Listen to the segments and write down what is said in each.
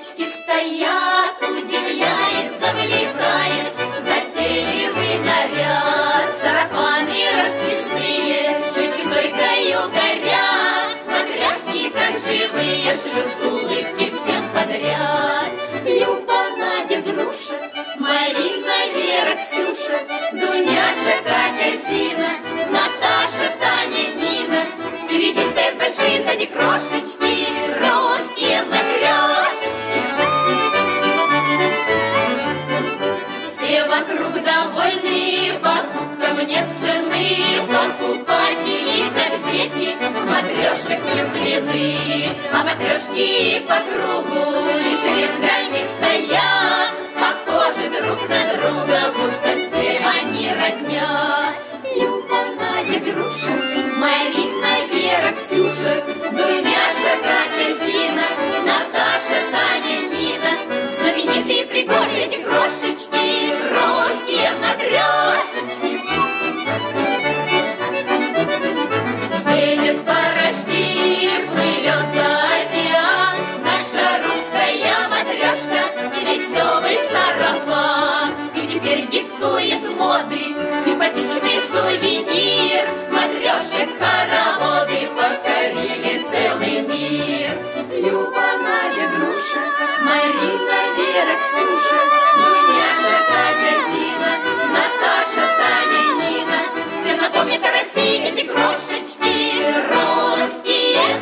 елочки стоят, удивляет, завлекает затейливый наряд. Сарафаны расписные, щечки зорькою горят, матряшки, как живые, шлют улыбки всем подряд. Люба, Надя, Груша, Марина, Вера, Ксюша, Дуняша, Катя, Зина, Наташа, Таня, Нина. Впереди стоят большие, сзади крошечки, русские матрешечки. Все вокруг довольны, покупкам нет цены, покупатели, как дети, матрешек влюблены. А матрешки по кругу лишь рядами стоят, похожи друг на друга, будто все они родня. Люба, Надя, Груша, Марина, Вера, Ксюша, Дуняша, Катя, Зина, Наташа, Таня, Нина. Знаменитые, пригожие эти крошечки, русские матрешечки. Едет по России, плывет за океан наша русская матрешка и веселый сарафан. И теперь диктует моды симпатичный сувенир. Матрешек хороводы покорили целый мир. Люба, Надя, Груша, Марина, Вера, Ксюша, Дуняша, Катя, Зина, Наташа, Таня, Нина. Всем напомнят о России эти крошечки, русские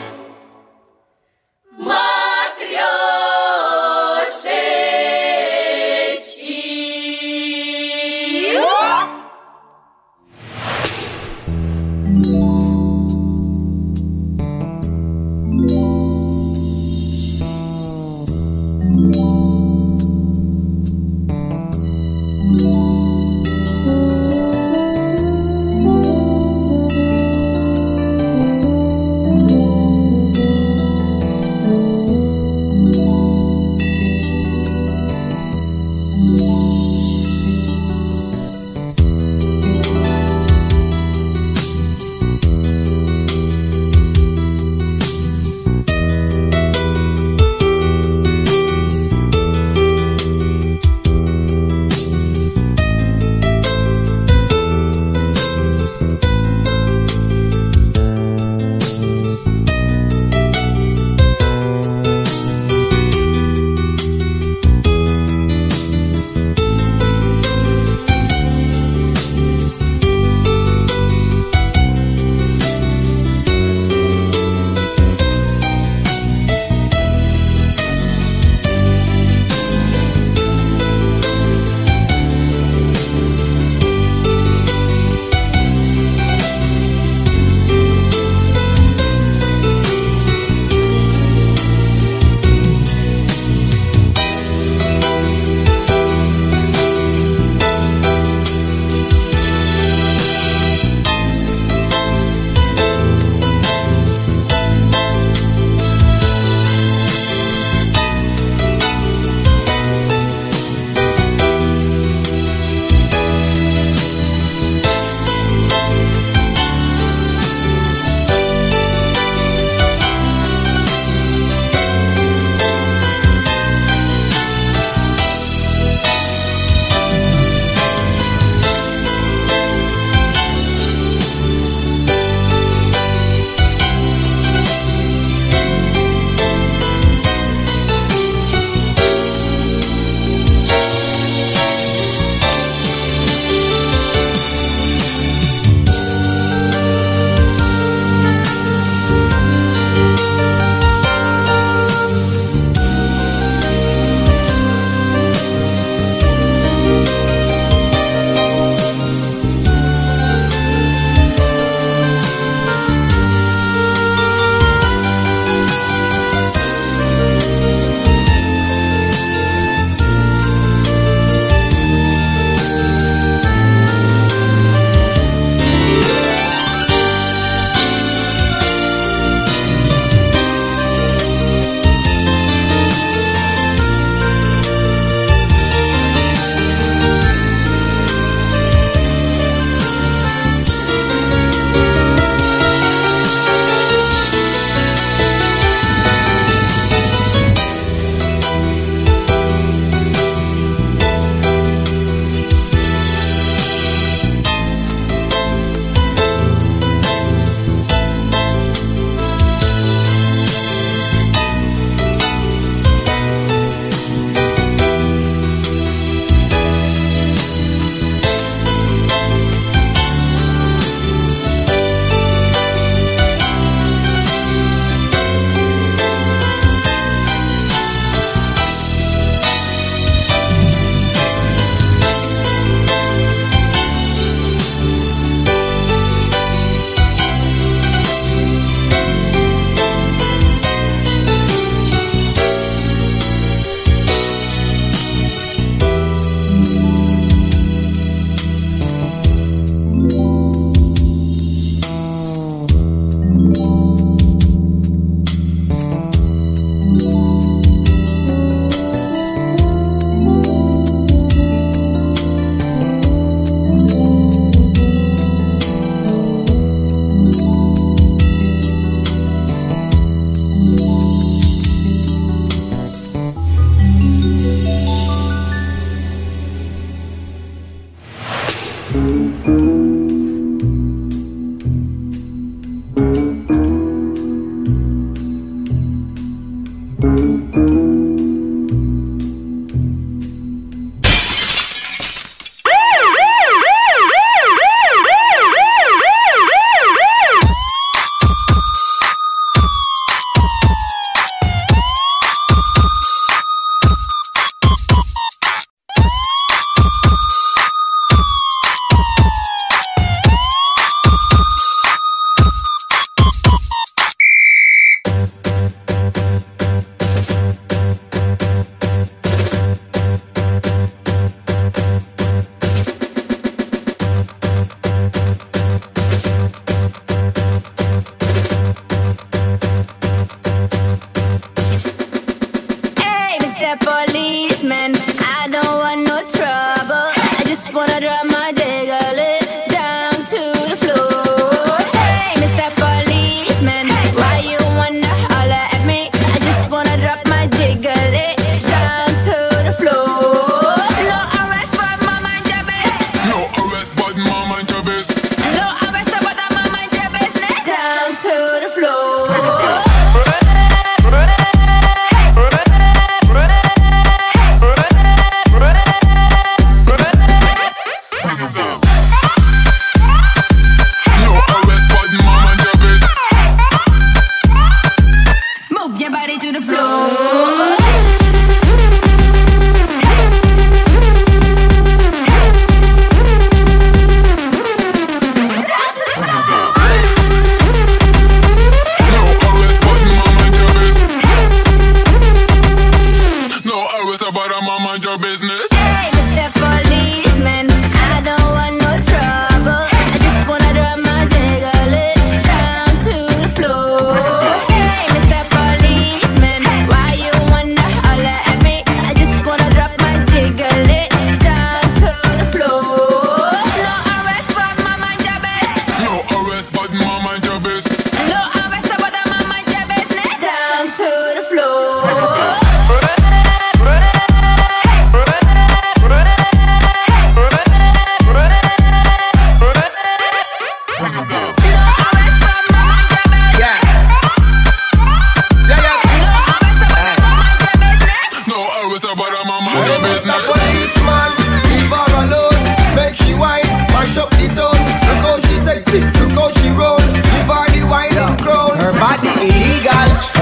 матрешечки. Thank you.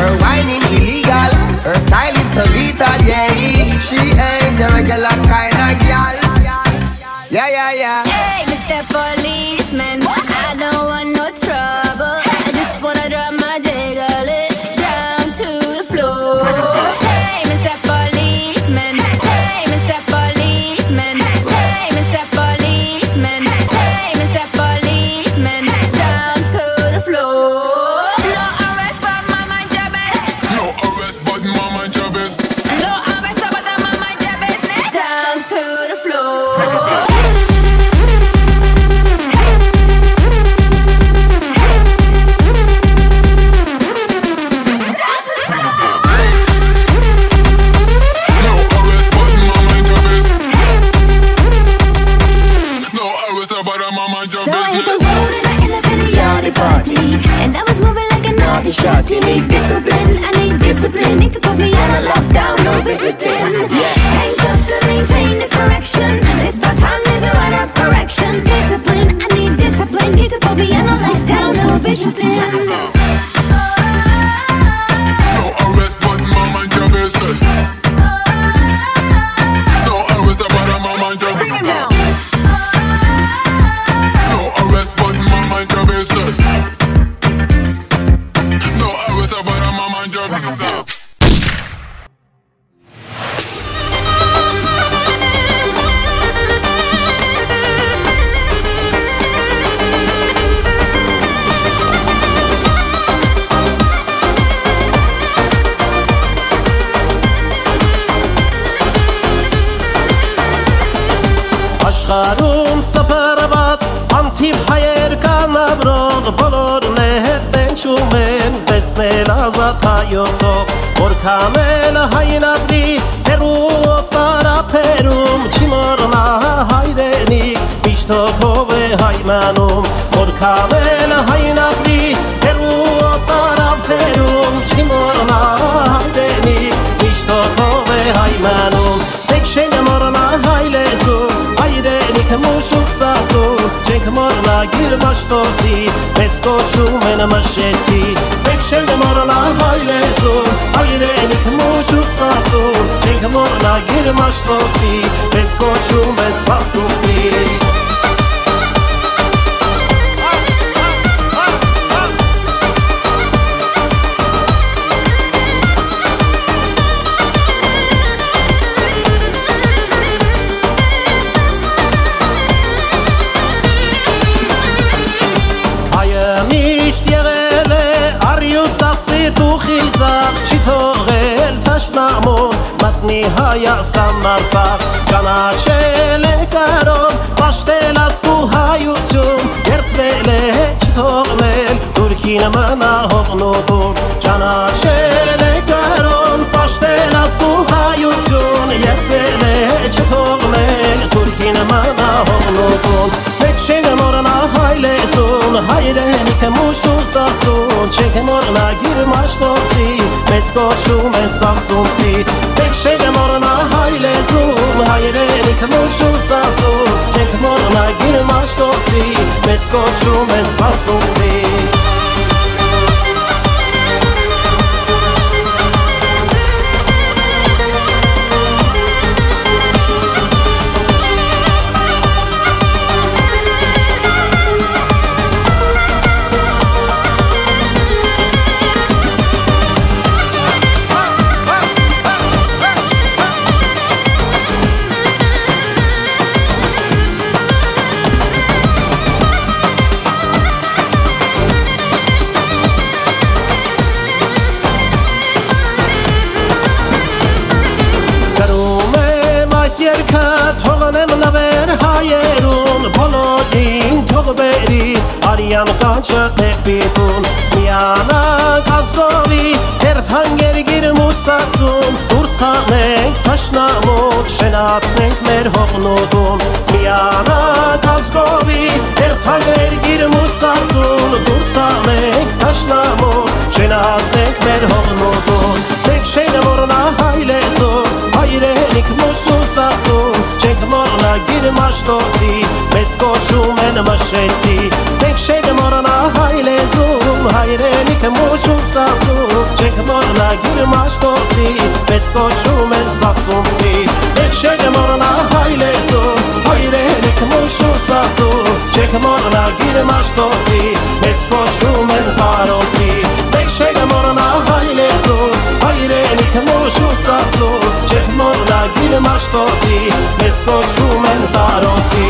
Her whining illegal, her style is so lethal, yeah. She ain't a regular kind of girl. Yeah, yeah, yeah. Hey, Mr. Policeman, I don't want no trouble. I just wanna drop my jiggle it down to the floor. Hey, Mr. Policeman. Hey, Mr. Policeman. Hey, Mr. Policeman. Hey, Mr. Policeman. Down to the floor. No arrest, but my mind your best. No arrest, but my mind your best. No arrest, but my mind your business. Down to the floor. And I was moving like a naughty shorty. Need discipline, I need discipline. Need to put me on a lockdown, no visiting. Handcuffs to maintain the correction. This baton is a right of correction. Discipline, I need discipline. Need to put me on a lockdown, no visiting. No arrest, but my mind your business. No arrest, but my mind your business. No arrest, but my mind your business. No arrest, but my mind your business. Աշխարհում սփռված անթիվ հայեր կան ապրող բոլորն հետ տենչում են տեսնել ազատ հայոցով որքան էլ հայն ապրի հեռու օտարափերում չի մոռնա հայրենիք միշտ հոգով է հայմանում որքան էլ հայն ապրի հեռու օտարափերում չի մոռնա հայրենիք միշտ հոգով է հայմանում Չենք մոռնա հայլեզում, հայրենիքը մուշուկ սազում Չենք մոռնա գիրմաշտոցի, մեզ կոչում են մշեցի Մենք չենք մոռնա հայլեզում, հայրենիքը մուշուկ սազում Չենք մոռնա գիրմաշտոցի, մեզ կոչում են սասուցի Չի թողել թաշնամուն մտնի Հայաստան արցախ Կանաչել է կարոն պաշտել ազգու հայություն Երբվել է չի թողնել Թուրքին մնա հողնուտում Ճանաչել է կարոն պաշտել ազգու հայություն Երբվել է չի թողնել Թուրքին մնա հողնուտում Մեկ չենք մոռնա հայլեզուն Հայրենիքը մուշուկ սասուն Չենք մոռնա գիրմաշտոցի Մեզ կոչում են սասունցի Մենք չենք մոռնա հայլեզուն Հայրենիքը մուշուկ սասուն Չենք մոռնա գիրմաշտոցի Մեզ կոչում են սասունցի Թողնեմ նվեր հայերուն բոլորին թող բերի արյան կանչը դեպիտուն միանանք ազգովի հերթ հանգեր գիրմուստացում դուրս հանենք թաշնամուն շենացնենք մեր հողնուտուն միանանք ազգովի հերթ հանգեր գիրմուստացում դուրս հանենք թաշնամուն շենացնենք մեր հողնուտուն մենք չենք մոռնա հայլեզուն հայրենիք մուշուկ սասուն Չենք մոռնա գիրմաշտոցի Մեզ կոչում են մշեցի Մենք չենք մոռնա հայլեզուն հայրենի կմուշում ծածու Չենք մորնա գիր մաշտոցի Մեծ կոչում են սասունցի Մենք չենք մորնա հայլեզու Հայրենի կմուշում ծածու Չենք մորնա գիր մաշտոցի Մեծ կոչում են պարոցի Մենք չենք մորնա հայլեզու Հայրենի կմուշում ծածու Չենք մորնա գիր մաշտոցի Մեծ կոչում են պարոցի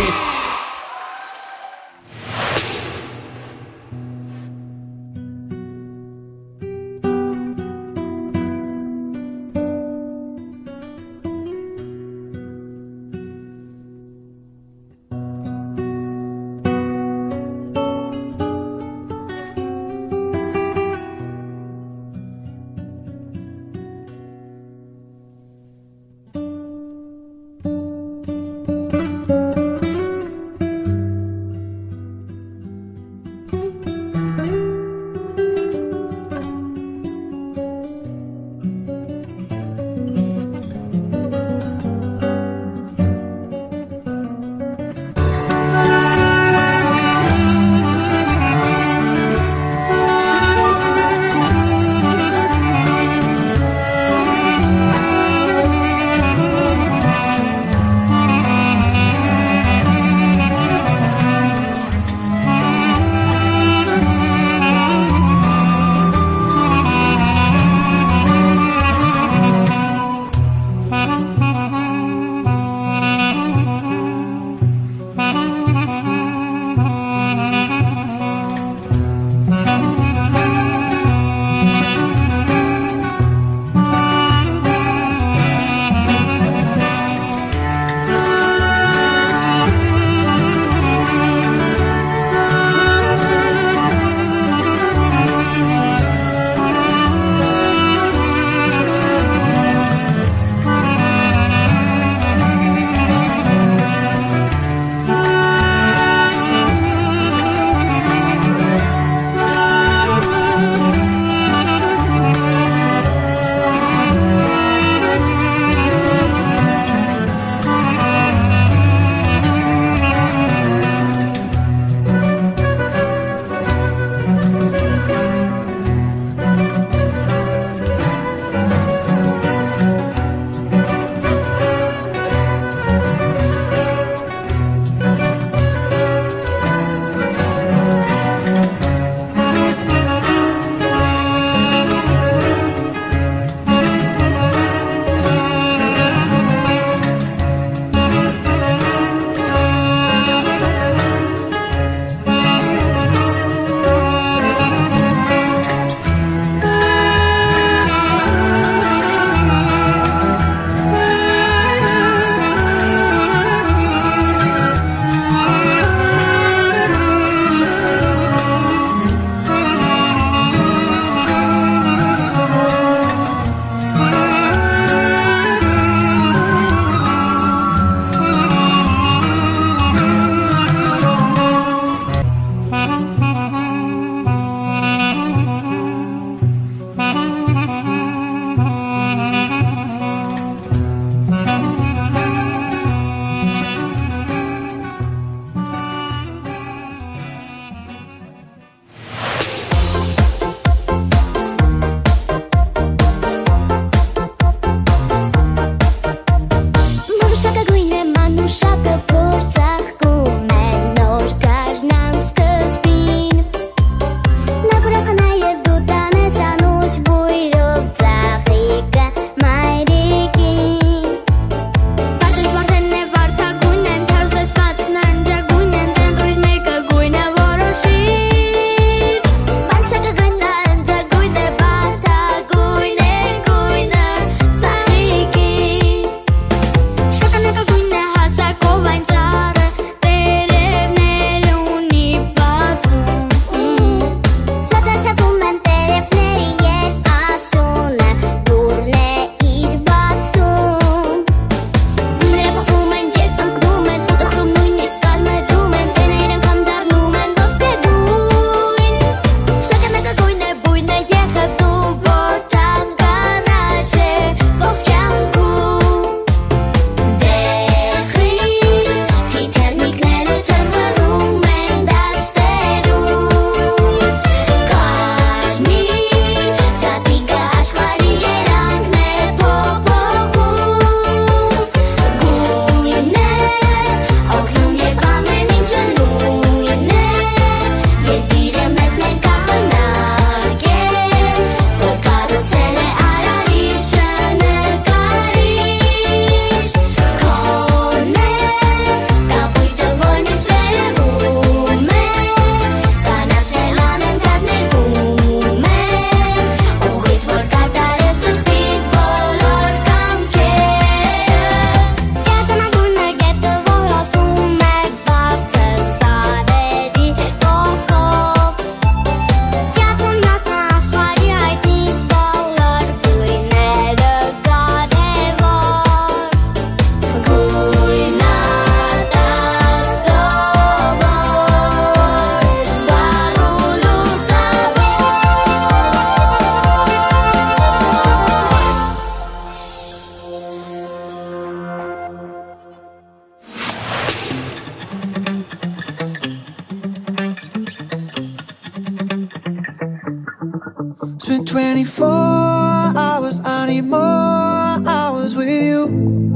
been 24 hours, I need more hours with you.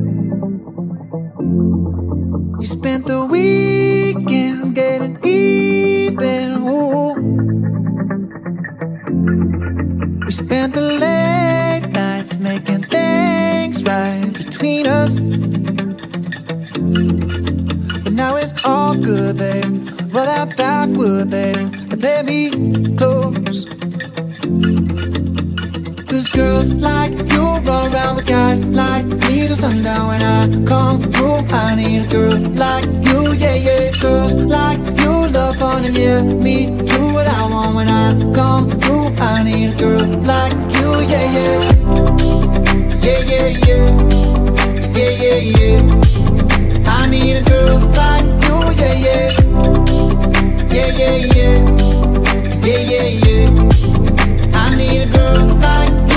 You spent the weekend getting even, ooh. We spent the late nights making things right between us. But now it's all good, babe. Roll that backward, babe, and play me close. Cause girls like you run around with guys like me till sundown. When I come through, I need a girl like you, yeah, yeah. Girls like you love fun and yeah, me do what I want. When I come through, I need a girl like you, yeah, yeah. Yeah, yeah, yeah. Yeah, yeah, yeah. I need a girl like you, yeah, yeah. Yeah, yeah, yeah. Yeah, yeah, yeah. I need a girl like you.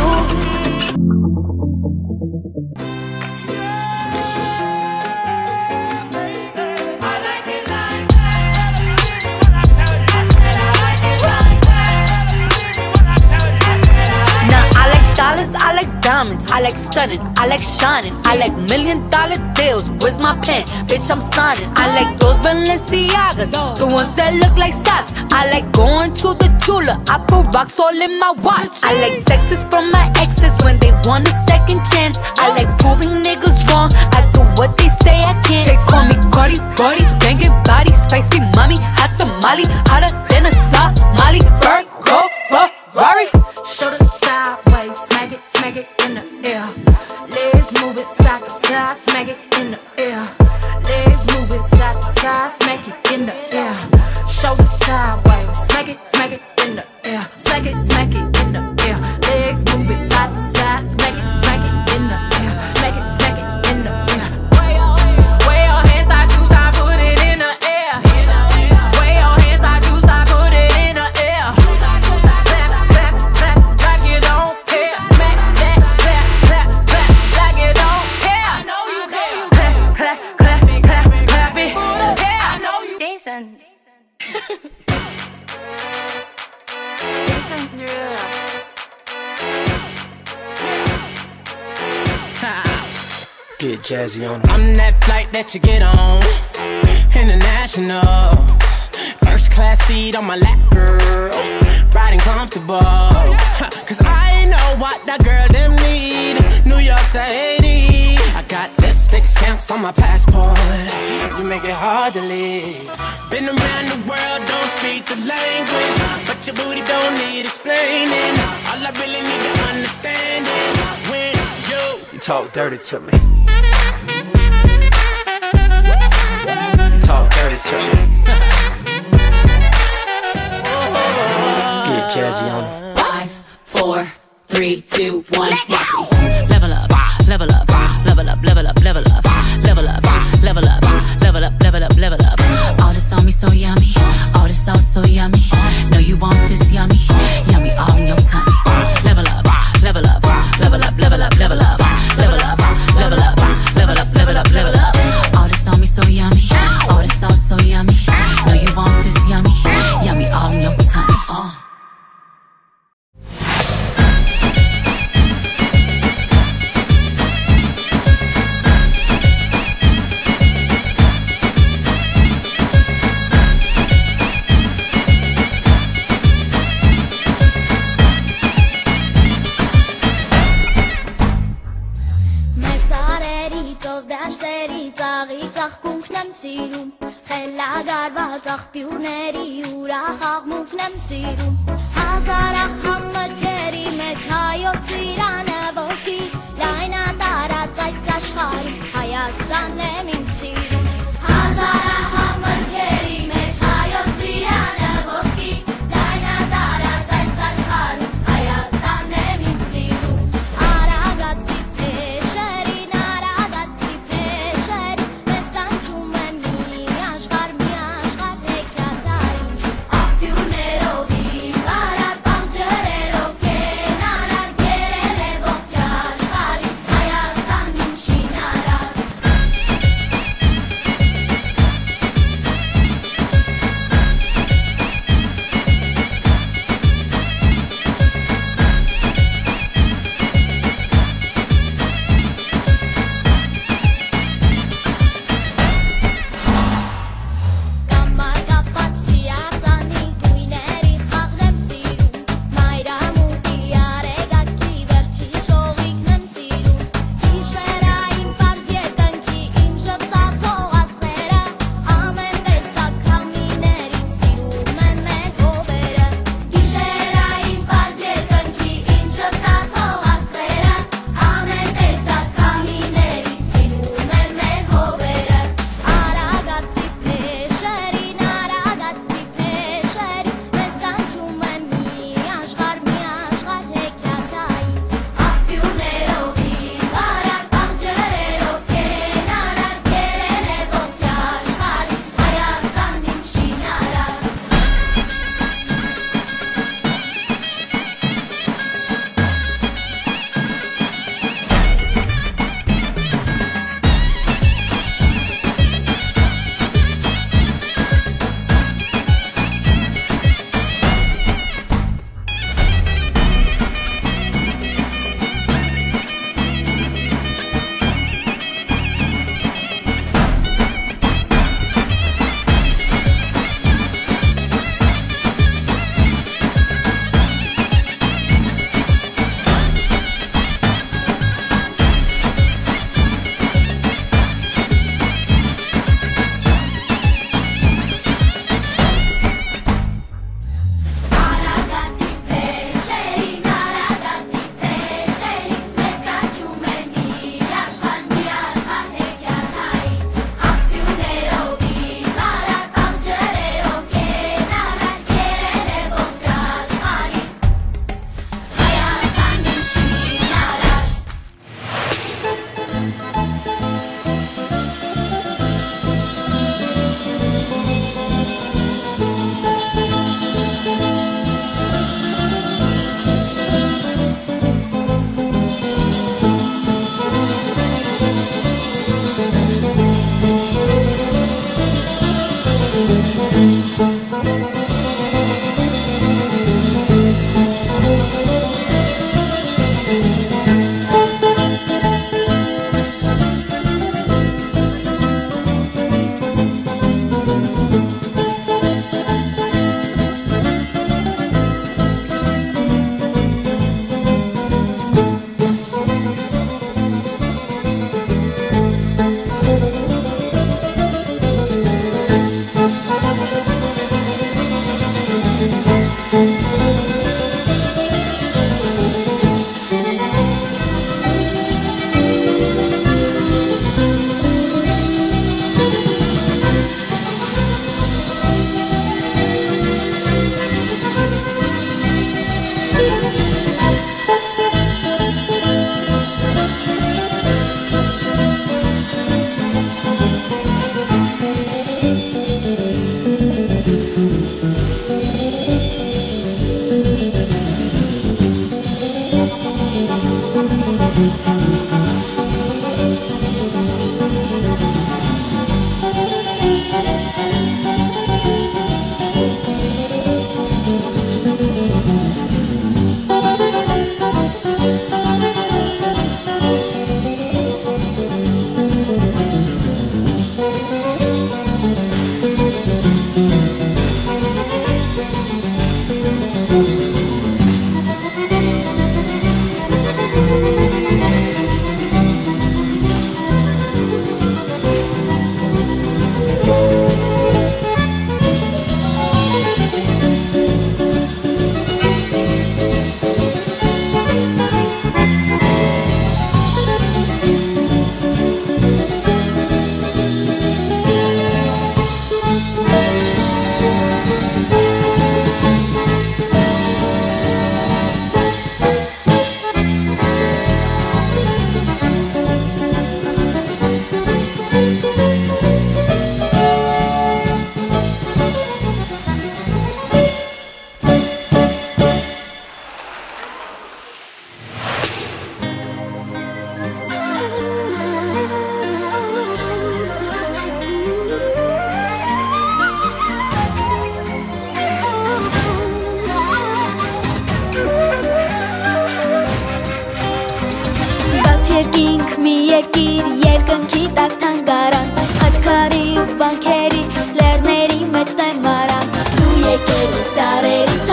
Dollars, I like diamonds, I like stunning, I like shining, I like $1 million deals. Where's my pen? Bitch, I'm signing. I like those Balenciagas, the ones that look like socks. I like going to the jeweler, I put rocks all in my watch. I like texts from my exes when they want a second chance. I like proving niggas wrong, I do what they say I can't. They call me Cardi, Brody, banging body, spicy mommy, hot tamale, hotter than a Somali. Virgo, Ferrari. Show the sideways, smack it in the air. Legs move it side to side, smack it in the air. Legs move it side to side, smack it in the air. Show the sideways, smack it in the air. Smack it in the air. Legs move it side to side, smack it in the air. Smack it in the air. Way your hands, I juice, I put it in the air. Way your hands, I juice, I put it in the air. Get jazzy on. I'm that flight that you get on, international. First class seat on my lap, girl, riding comfortable. Cause I know what that girl them need. New York to Haiti, I got lipstick stamps on my passport. You make it hard to leave. Been around the world, don't speak the language, but your booty don't need explaining. All I really need to understand is when you talk dirty to me. Talk dirty to me. Get jazzy on it. 5, 4, 3, 2, 1, watch me. Level up, level up, level up, level up, level up, level up, level up, level up, level up, level up. All this on me so yummy, all this sauce so yummy. No, you want this yummy, yummy all in your tummy. Level up, level up, level up, level up, level up, level up, level up, level up, level up, level up. All this on me so yummy, all this sauce so yummy. No, you want this yummy, yummy all in your tummy. Սիրում խելագարված աղբյուրների ուրախ աղմուկն եմ սիրում հազարախամ մտքերի մեջ հայոց իրանը ոսկի լայնա տարած այս աշխարհում Հայաստանն եմ իմ սիրում հազարախամ մտքերի մեջ հայոց իրանը ոսկի լայնա տարած այս աշխարհում Հայաստանն եմ իմ սիրում արագացի փեշերին արագացի փեշերին մեզ կանչում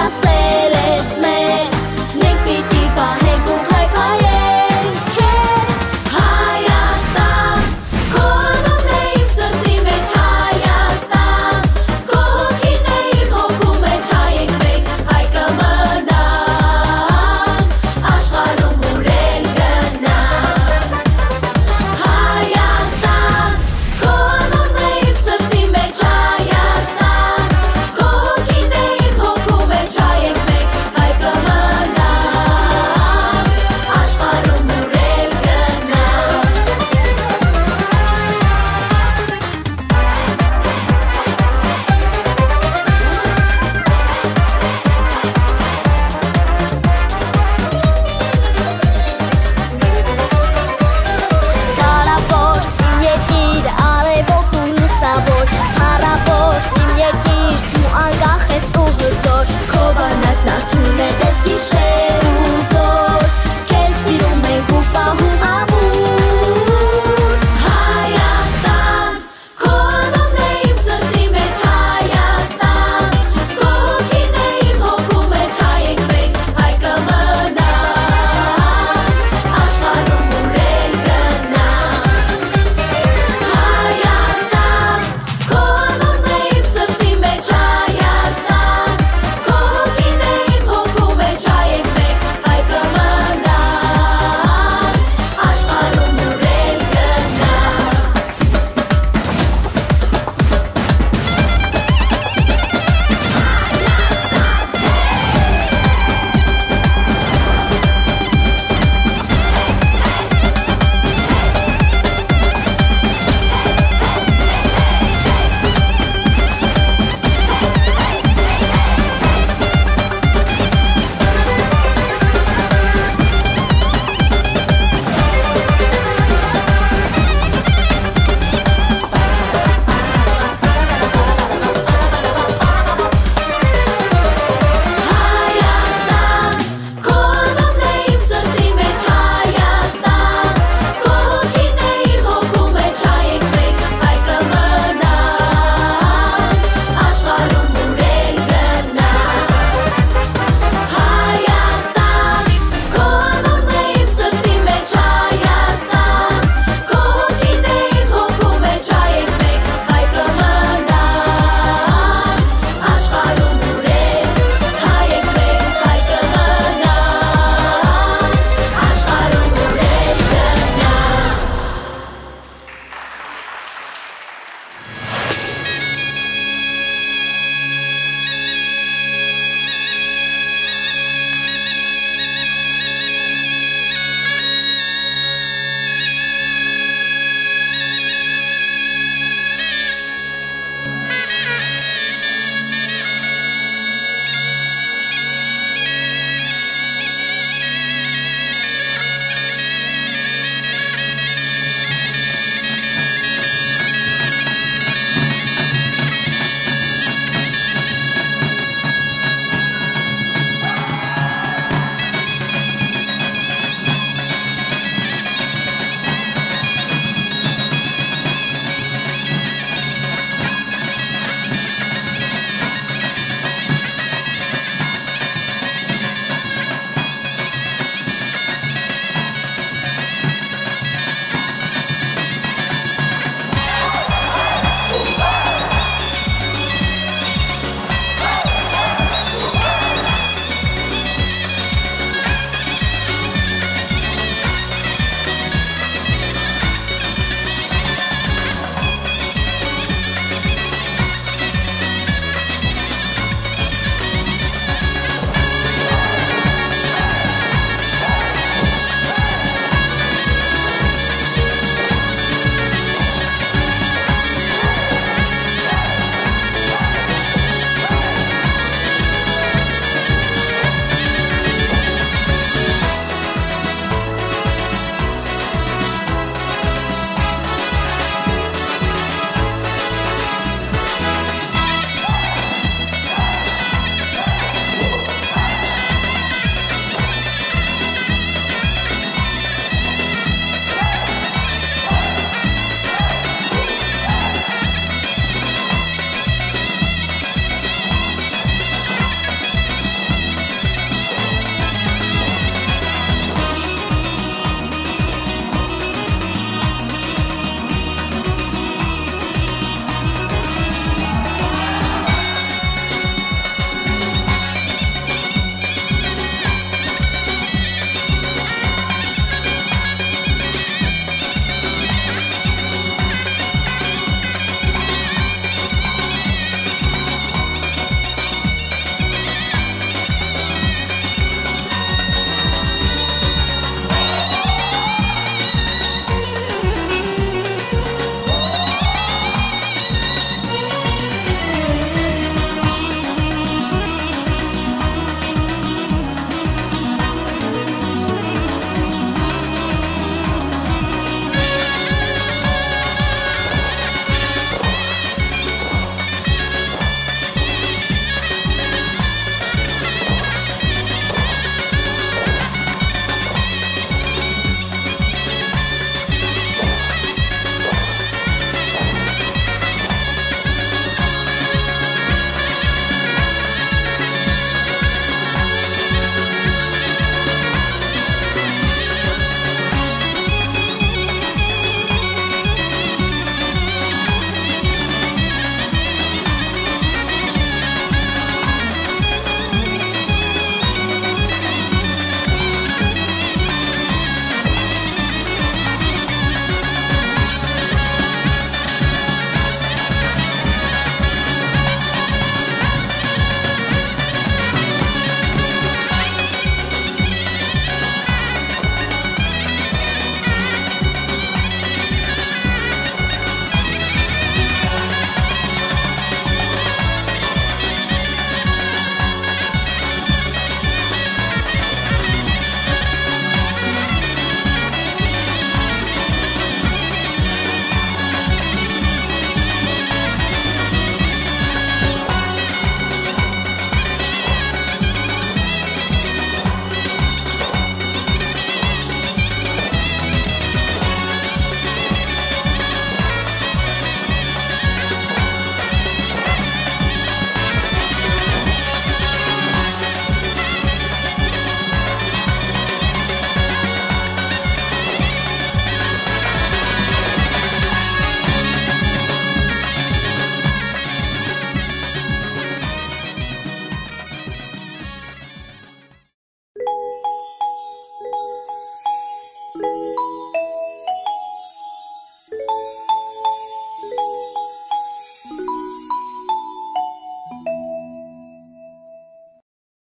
ասել